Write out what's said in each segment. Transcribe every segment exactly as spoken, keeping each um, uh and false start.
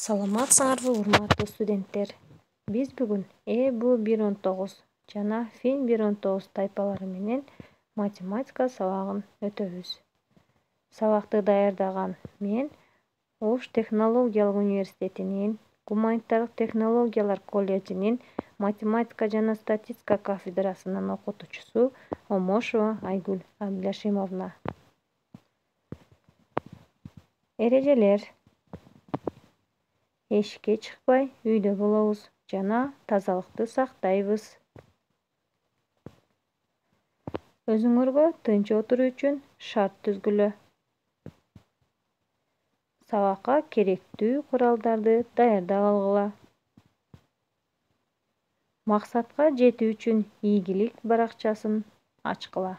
Саламатсыңарбы, урматтуу студенттер? Биз бүгүн Э Б бир он тогуз жана Фин бир он тогуз тайпалары менен математика сабагын өтөбүз. Сабакты даярдаган мен Ош технологиялык университетинин Гуманитардык технологиялар колледжинин математика жана статистика кафедрасынын окутуучусу Омошова Айгүл Абдылашимовна. Эрежелер: эшикке чыкпай үйдө болобуз жана тазалыкты сактайбыз. Өзүңөргө тынч отуруу үчүн шарт түзгүлө. Сабакка керектүү куралдарды даярдап алгыла. Максатка жетүү үчүн ийгилик баракчасын ачкыла.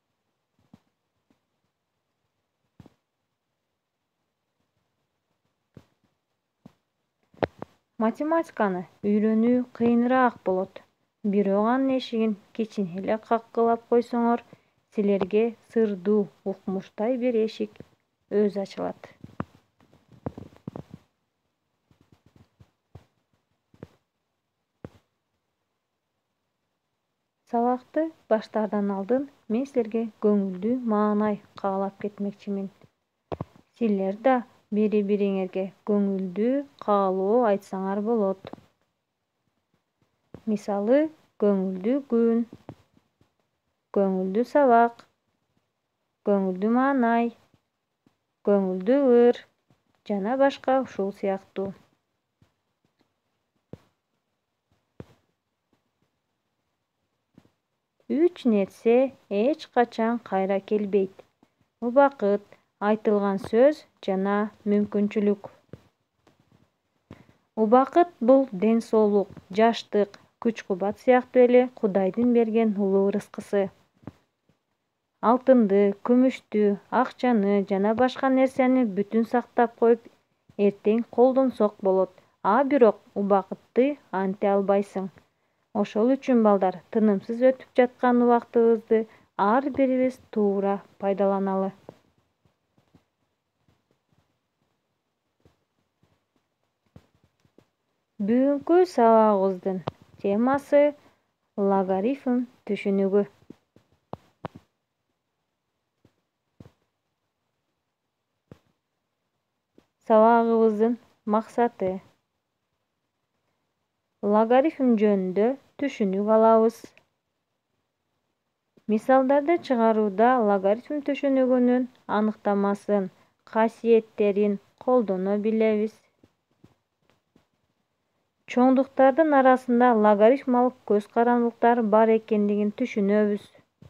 Математиканы үйрөнүү кыйыныраак болот, бирок анын эшигин кичине эле каккылап койсоңор, силерге сырдуу укмуштай бир эшик өзү ачылат. Сабакты баштаардан алдын мен силерге көңүлдүү маанай каалап кетмекчимин. Силер да бири-бириңерге көңүлдүү каалоо айтсаңар болот. Мисалы, көңүлдүү күн, көңүлдүү сабак, көңүлдүү маанай, көңүлдүү ыр жана башка ушул сыяктуу. Үч нерсе эч качан кайра келбейт: убакыт, айтылган сөз жана мүмкүнчүлүк. Убакыт бул ден соолук, жаштык, күч-кубат сыяктуу эле Кудайдын берген улуу ырыскысы. Алтынды, күмүштү, акчаны жана башка нерсени бүтүн сактап коюп, эртең колдонсок болот, а бирок убакытты анте албайсың. Ошол үчүн балдар, тынымсыз өтүп жаткан убактыбызды ар бирибиз туура пайдаланалы. Бүгүнкү сабагыбыздын темасы логарифм түшүнүгү. Сабагыбыздын максаты: логарифм жөнүндө түшүнүк алабыз. Мисалдарды чыгарууда логарифм түшүнүгүнүн аныктамасын, касиеттерин колдоно билебиз. Чоңдуктардын арасында логарифмалык көз карандылыктар бар экендигин түшүнөбүз.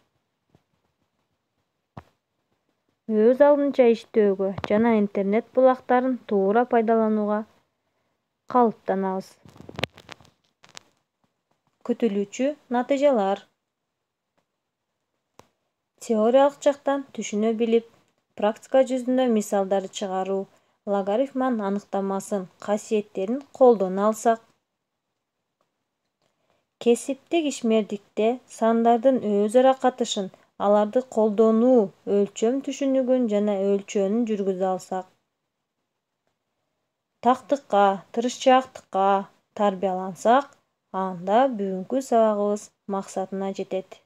Өз алдынча иштөөгө жана интернет булактарын туура пайдаланууга калыптанабыз. Күтүлүүчү натыйжалар: теориялык жактан түшүнө билип, практика жүзүндө мисалдар чыгаруу, логарифманын аныктамасын, касиеттерин колдоно алсак. Кесиптик ишмердикте сандардын өз ара катышын, аларды колдонуу, өлчөм түшүнүгүн жана өлчөөнүн жүргүзө алсак. Тактыкка, тырышчаактыкка тарбиялансак, анда бүгүнкү сабагыбыз максатына жетет.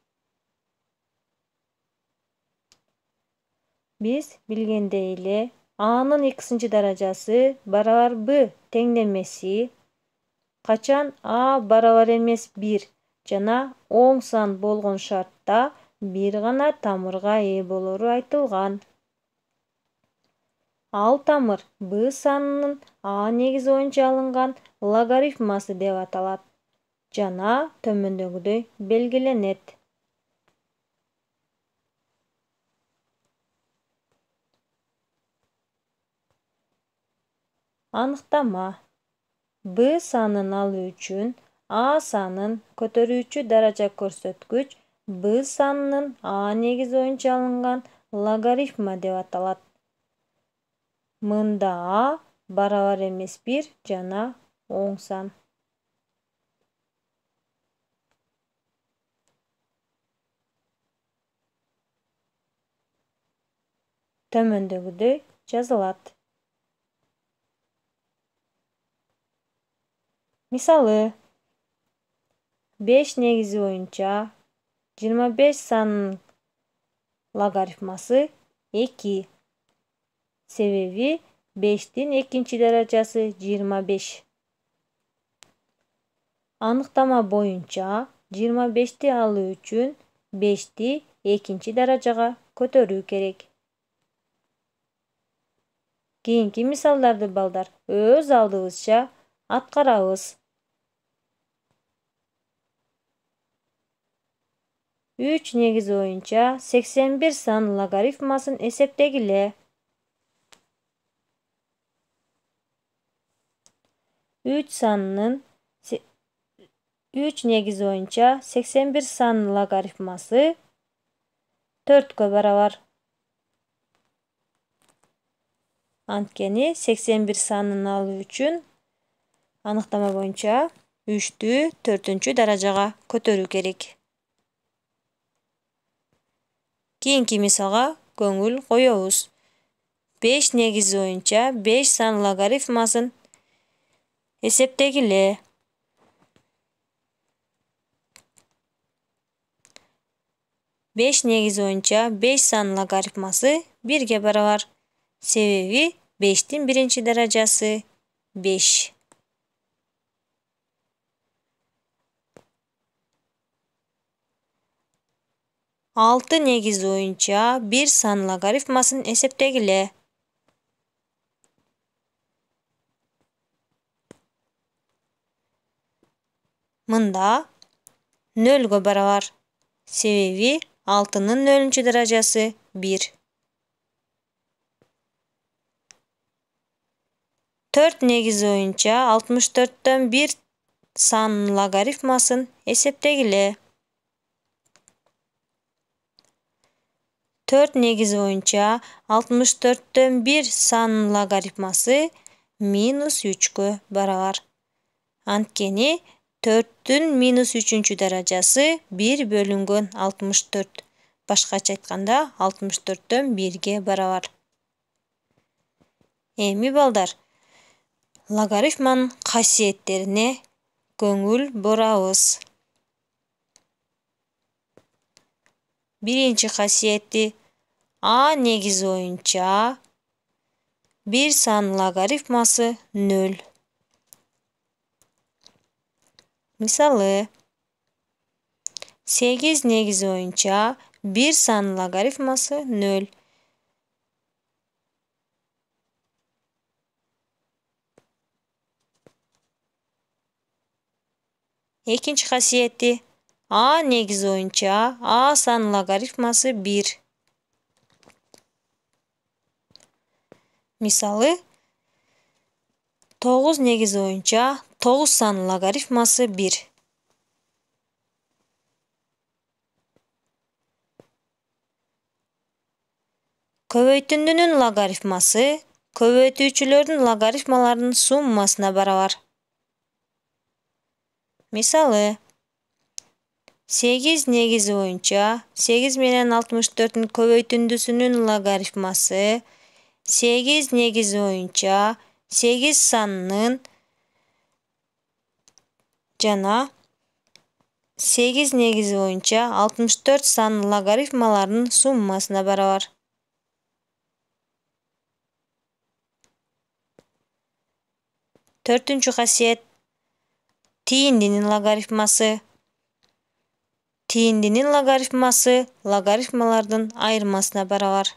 Биз билгендей эле, A'нын экинчи даражасы барабар Б теңдемеси качан А барабар эмес бир жана оң сан болгон шартта бир гана тамырга ээ болору айтылган. Ал тамыр Б санынын А негизи боюнча алынган логарифмасы деп аталат жана төмөндөгүдөй белгиленет. Аныктама: Б санын алуу үчүн А санын көтөрүүчү даража көрсөткүч Б санынын А негизи боюнча алынган логарифма деп аталат. Мында А барабар эмес бир жана оң сан. Төмөндөгүдөй жазылат. Мисалы, beş негизи боюнча жыйырма беш санынын логарифмасы эки. Себеби бештин экинчи даражасы жыйырма беш. Аныктама боюнча жыйырма бешти алуу үчүн бешти экинчи даражага көтөрүү керек. Кийинки мисалдарды балдар өз алдыбызча аткарабыз. үч негизи боюнча сексен бир сан логарифмасын эсептегиле. үч санынын үч негизи боюнча сексен бир санынын логарифмасы төрткө барабар. Анткени сексен бир санын алуу үчүн аныктама боюнча үчтү төртүнчү даражага көтөрүү керек. Кийинки мисалга көңүл коебуз. беш негизи боюнча беш сан логарифмасын эсептегиле. беш негизи боюнча беш сан логарифмасы бирге барабар. Себеби бештин биринчи даражасы беш. алты негизи боюнча бир сан логарифмасын эсептегиле. Мында нөлгө барабар. Себеби алтынын нөлүнчү даражасы бир. төрт негизи боюнча алтымыш төрттөн бир санынын логарифмасын эсептегиле. төрт негизи боюнча алтымыш төрттөн бир санынын логарифмасы минус үчкө барабар. Анткени төрттүн минус үчүнчү даражасы бир бөлүнгөн алтымыш төрт. Башкача айтканда алтымыш төрттөн бирге барабар. Эми балдар, логарифманын касиеттерине көңүл бурабыз. Биринчи касиети а негизи боюнча бир сан логарифмасы нөл. Мисалы, сегиз негизи боюнча бир сан логарифмасы нөл. Экинчи касиети а негизи боюнча а сан логарифмасы бир. Мисалы, тогуз негизи боюнча тогуз сан логарифмасы бир. Көбөйтүндүнүн логарифмасы көбөйтүүчүлөрдүн логарифмаларынын суммасына барабар. Мисалы, сегиз негизи боюнча сегиз менен алтымыш төрттүн көбөйтүндүсүнүн логарифмасы сегиз негизи боюнча сегиз санынын жана сегиз негизи боюнча алтымыш төрт санынын логарифмаларынын суммасына барабар. Төртүнчү касиет тийиндинин логарифмасы. Тийиндинин логарифмасы логарифмалардын айырмасына барабар.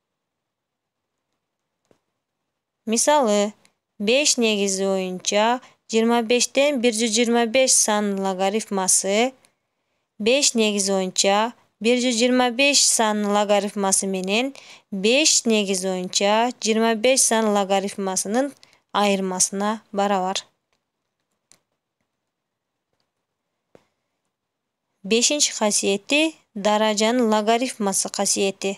Мисалы, беш негизи боюнча жыйырма бештен бир жүз жыйырма беш санынын логарифмасы беш негизи боюнча бир жүз жыйырма беш санынын логарифмасы менен беш негизи боюнча жыйырма беш сан логарифмасынын айырмасына барабар. Бешинчи касиети даражанын логарифмасы касиети.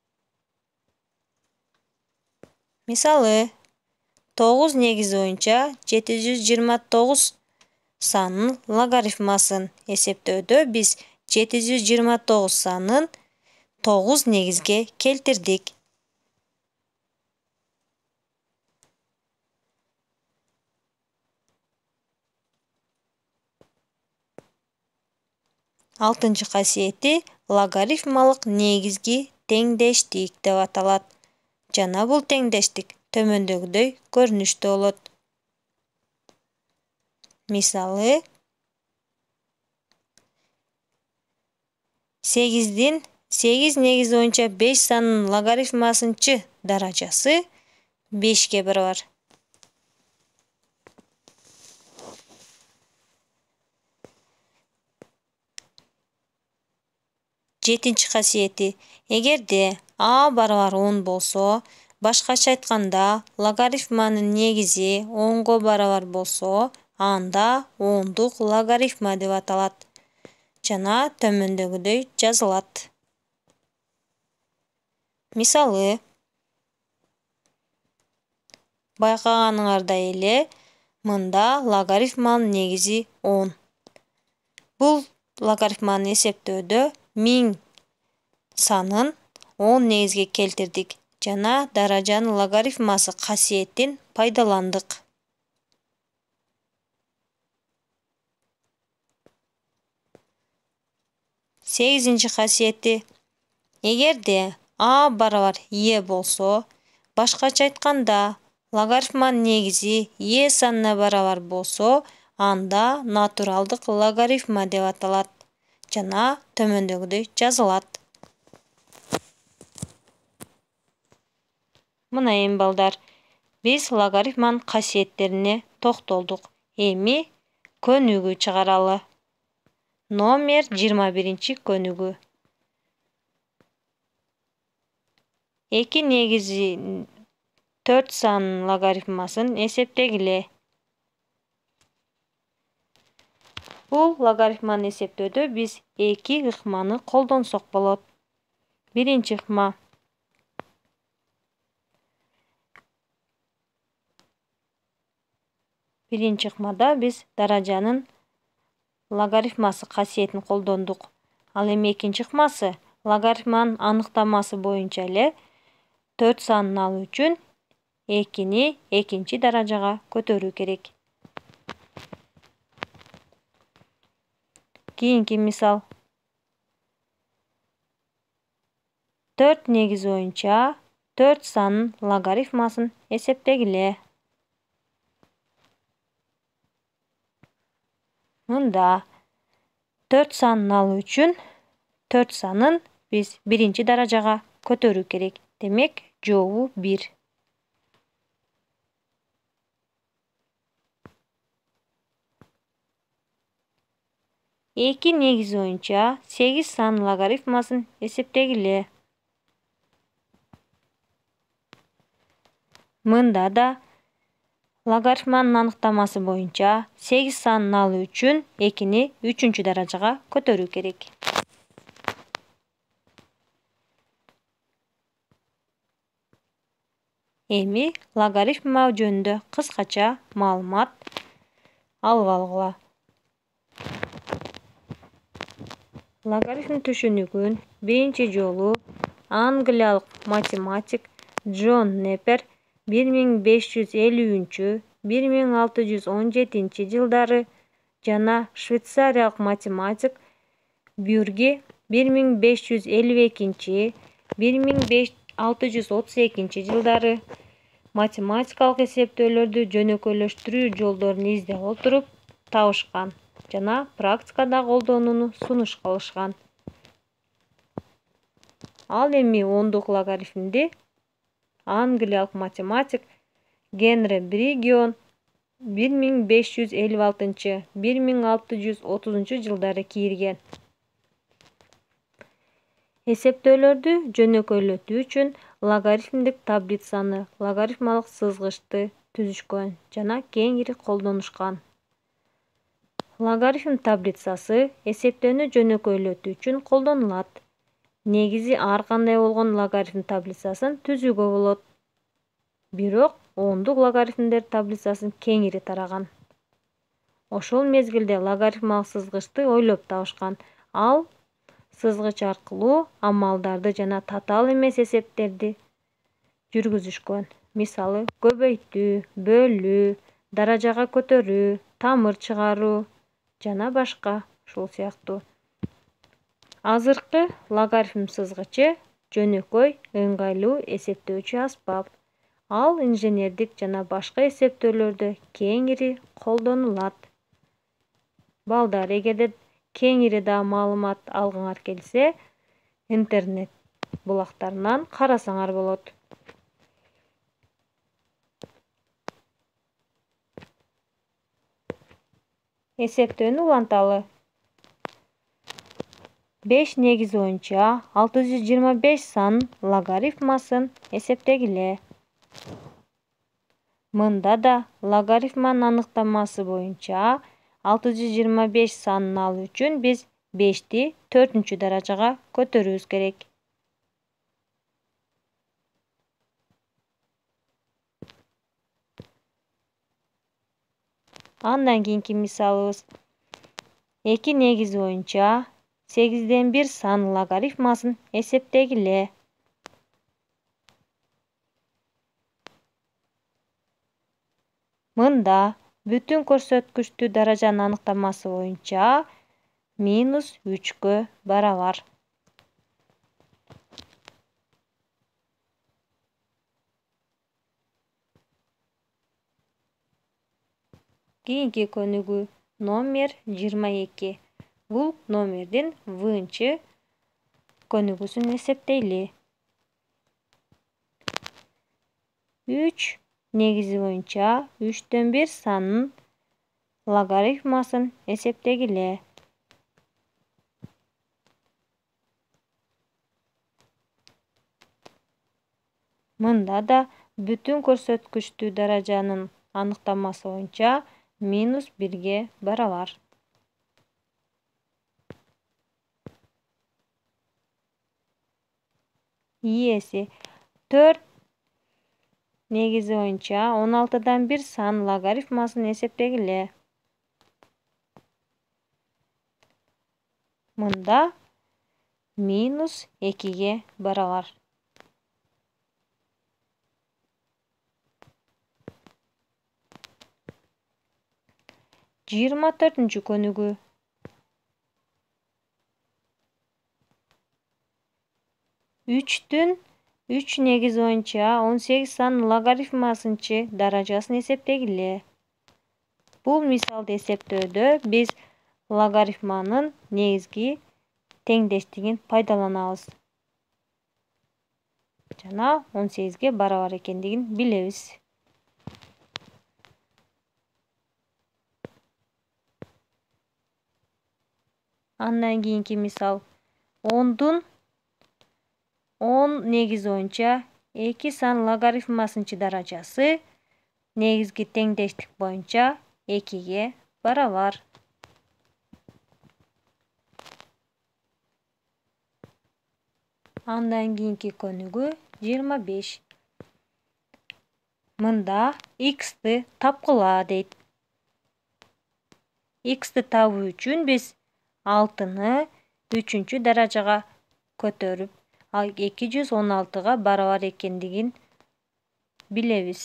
Мисалы, тогуз негизи боюнча жети жүз жыйырма тогуз санынын логарифмасын эсептөөдө биз жети жүз жыйырма тогуз санын тогуз негизге келтирдик. Алтынчы касиети логарифмалык негизги теңдештик деп аталат. Жана бул теңдештик төмөндөгүдөй көрүнүштө болот. Мисалы, сегиздин сегиз негиз боюнча беш санынын логарифмасынчы даражасы бешке барабар. Жетинчи касиети эгерде а барабар он болсо, башкача айтканда логарифманын негизи онго барабар болсо, анда ондук логарифма деп аталат жана төмөндөгүдөй жазылат. Мисалы, байкаганыңардай эле мында логарифманын негизи он. Бул логарифманы эсептөөдө миң санын он негизге келтирдик жана даражанын логарифмасы касиетин пайдаландык. Сегизинчи касиети эгерде а барабар е болсо, башкача айтканда логарифманын негизи е санына барабар болсо, анда натуралдык логарифма деп аталат жана төмөндөгүдөй жазылат. Мына эми балдар, биз логарифманын касиеттерине токтолдук. Эми көнүгүү чыгаралы. Номер жыйырма биринчи көнүгүү. эки негизи төрт санынын логарифмасын эсептегиле. Бул логарифманы эсептөөдө биз эки ыкманы колдонсок болот. Биринчи ыкма. Биринчи ыкмада биз даражанын логарифмасы касиетин колдондук. Ал эми экинчи ыкмасы логарифманын аныктамасы боюнча эле төрт санын алуу үчүн экини экинчи даражага көтөрүү керек. Кийинки мисал. төрт негиз боюнча төрт санынын логарифмасын эсептегиле. Мында төрт санын алуу үчүн төрт санын биз биринчи даражага көтөрүү керек. Демек, жообу бир. эки негиз боюнча сегиз санынын логарифмасын эсептегиле. Мында да логарифманын аныктамасы боюнча сегиз санын алуу үчүн экини үчүнчү даражага көтөрүү керек. Эми логарифма жөнүндө кыскача маалымат алып алгыла. Логарифм түшүнүгүн биринчи жолу англиялык математик Джон Непер бир миң беш жүз элүүнчү — бир миң алты жүз он жетинчи жылдары жана швейцариялык математик Бюрге бир миң беш жүз элүү экинчи — бир миң алты жүз отуз экинчи жылдары математикалык эсептөөлөрдү жөнөкөйлөштүрүү жолдорун издей отуруп табышкан жана практикада колдонууну сунуш кылышкан. Ал эми ондук логарифмди англиялык математик Генри Бригион бир миң беш жүз элүү алтынчы — бир миң алты жүз отузунчу жылдары кийирген. Эсептөөлөрдү жөнөкөйлөтүү үчүн логарифмдик таблицаны, логарифмалык сызгычты түзүшкөн жана кеңири колдонушкан. Логарифм таблицасы эсептөөнү жөнөкөйлөтүү үчүн колдонулат. Негизи ар кандай болгон логарифм таблицасын түзүүгө болот. Бирок ондук логарифмдер таблицасын кеңири тараган. Ошол мезгилде логарифмалык сызгычты ойлоп табышкан. Ал сызгыч аркылуу амалдарды жана татаал эмес эсептерди жүргүзүшкөн. Мисалы, көбөйтүү, бөлүү, даражага көтөрүү, тамыр чыгаруу жана башка ушул сыяктуу. Азыркы логарифм сызгычы жөнөкөй, ыңгайлуу эсептөөчү аспап. Ал инженердик жана башка эсептөөлөрдө кеңири колдонулат. Балдар, эгерде кеңири да маалымат алгыңар келсе, интернет булактарынан карасаңар болот. Эсептөөнү уланталы. беш негиз боюнча алты жүз жыйырма беш санын логарифмасын эсептегиле. Мында да логарифманын аныктамасы боюнча алты жүз жыйырма беш санын алуу үчүн биз бешти төртүнчү даражага көтөрүүбүз керек. Андан кийинки мисалыбыз эки негиз боюнча сегизден бир санын логарифмасын эсептегиле. Мында бүтүн көрсөткүчтүү даражанын аныктамасы боюнча минус үчкө барабар. Кийинки көнүгүү номер жыйырма эки. Бул номердин вынчы көнүгүүсүн эсептейли. үч негизи боюнча үчтөн бир санын логарифмасын эсептегиле. Мында да бүтүн көрсөткүчтүү даражанын аныктамасы боюнча минус бирге барабар. Иеси төрт негизи боюнча он алтыдан бир санын логарифмасын эсептегиле. Мында минус экиге барабар. жыйырма төртүнчү көнүгүү. үчтүн үч негизи боюнча он сегиз санын логарифмасынчы даражасын эсептегиле. Бул мисалды эсептөөдө биз логарифманын негизги теңдештигин пайдаланабыз жана он сегизге барабар экендигин билебиз. Андан кийинки мисал ондун он негизи боюнча эки сан логарифмасынчы даражасы негизги теңдештик боюнча экиге барабар. Андан кийинки көнүгүү жыйырма беш. Мында x'ти тапкыла дейт. X'ти табуу үчүн биз алтыны үчүнчү даражага көтөрүп, ал эки жүз он алтыга барабар экендигин билебиз.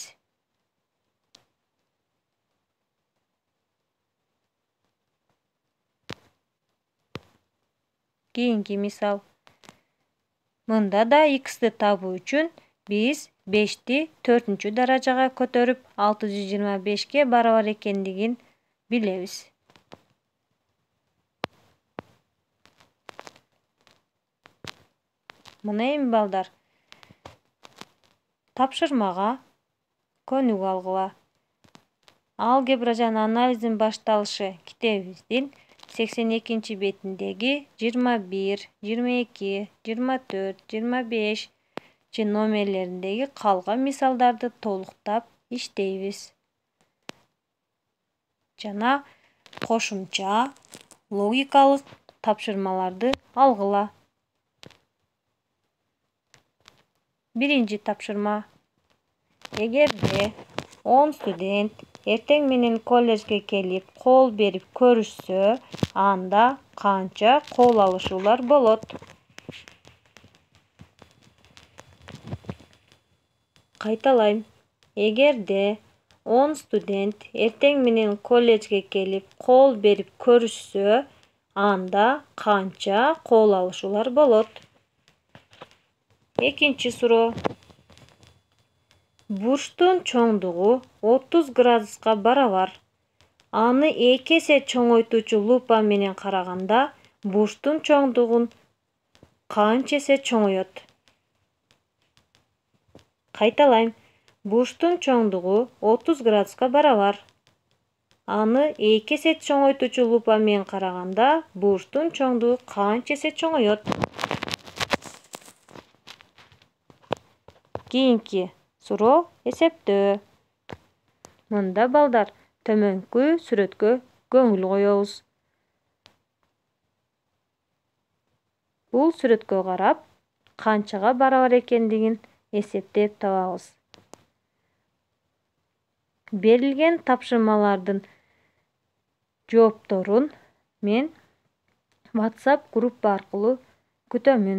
Кийинки мисал. Мында да x'ти табуу үчүн биз бешти төртүнчү даражага көтөрүп, алты жүз жыйырма бешке барабар экендигин билебиз. Мына эми балдар, тапшырмага көнүгүү алгыла. Алгебра жана анализдин башталышы китебибиздин сексен экинчи бетиндеги жыйырма бир, жыйырма эки, жыйырма төрт, жыйырма бешинчи номерлериндеги калган мисалдарды толуктап иштейбиз. Жана кошумча логикалык тапшырмаларды алгыла. Биринчи тапшырма. Эгерде он студент эртең менен колледжге келип кол берип көрүшсө, анда канча кол алышуулар болот? Кайталайм. Эгерде он студент эртең менен колледжге келип кол берип көрүшсө, анда канча кол алышуулар болот? Экинчи суроо. Бурчтун чоңдугу отуз градуска барабар. Аны эки эсе чоңойтуучу лупа менен караганда бурчтун чоңдугун канча эсе чоңойот? Кайталайм. Бурчтун чоңдугу отуз градуска барабар. Аны эки эсе чоңойтуучу лупа менен караганда бурчтун чоңдугу канча эсе чоңойот? Кийинки суроо эсептөө. Мында балдар төмөнкү сүрөткө көңүл коебуз. Бул сүрөткө карап, канчага барабар экендигин эсептеп табабыз. Берилген тапшырмалардын жоопторун мен WhatsApp группа аркылуу күтөмүн.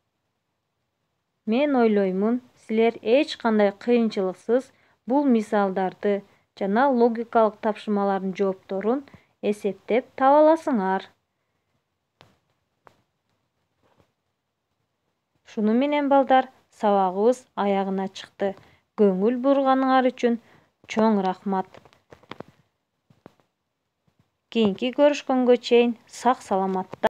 Мен ойлоймун, силер эч кандай кыйынчылыксыз бул мисалдарды жана логикалык тапшырмалардын жоопторун эсептеп таба аласыңар. Шуну менен балдар, сабагыбыз аягына чыкты. Көңүл бурганыңар үчүн чоң рахмат. Кийинки көрүшкөнгө чейин сак саламатта.